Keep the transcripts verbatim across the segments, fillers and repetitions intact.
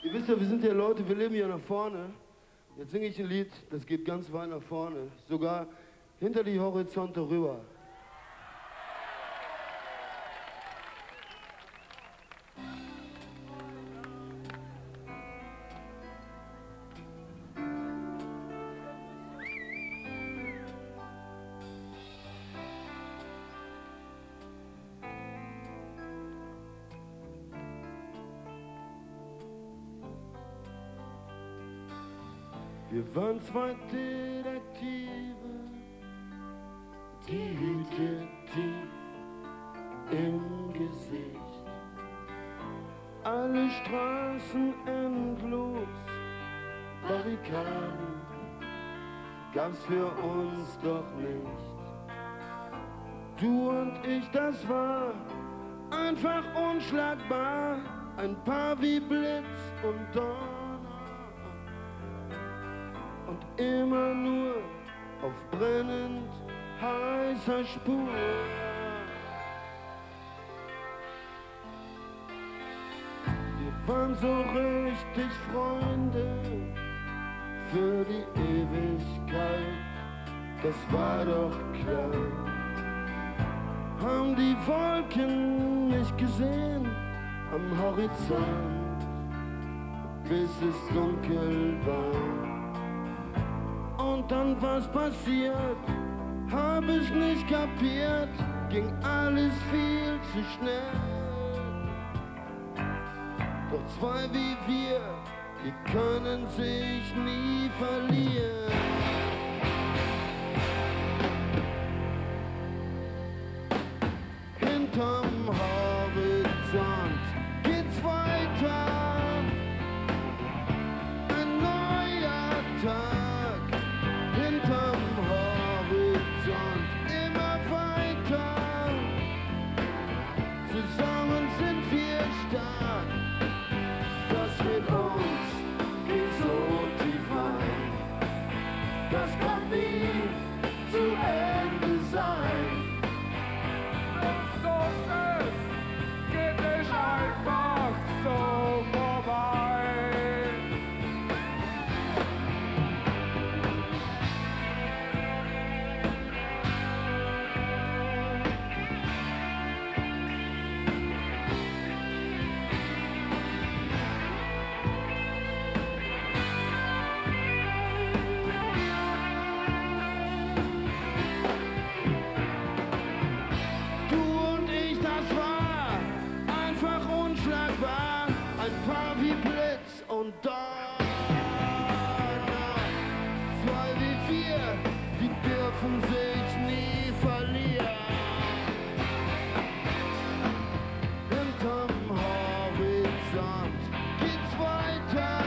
Ihr wisst ja, wir sind ja Leute, wir leben hier nach vorne. Jetzt singe ich ein Lied, das geht ganz weit nach vorne. Sogar hinter die Horizonte rüber. Wir waren zwei Detektive, die Hüte tief im Gesicht. Alle Straßen endlos, Barrikaden gab's für uns doch nicht. Du und ich, das war einfach unschlagbar, ein Paar wie Blitz und Donner. Und immer nur auf brennend heißer Spur. Wir waren so richtig Freunde für die Ewigkeit, das war doch klar. Haben die Wolken nicht gesehen am Horizont, bis es dunkel war. Und dann was passiert, hab ich nicht kapiert, ging alles viel zu schnell. Doch zwei wie wir, die können sich nie verlieren. Hinterm Horizont geht's weiter, ein neuer Tag. Hinterm Horizont immer weiter, zusammen sind wir stark. Das mit uns geht so tief rein, das kann nie zu Ende sein. Wenn's los ist, geht nicht einfach so vorbei. Ein Paar wie Blitz und Donner, zwei wie wir, die dürfen sich nie verlieren. Hinterm Horizont geht's weiter,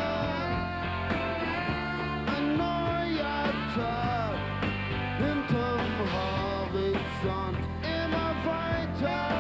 ein neuer Tag. Hinterm Horizont immer weiter.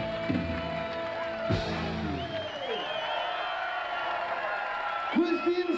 Christine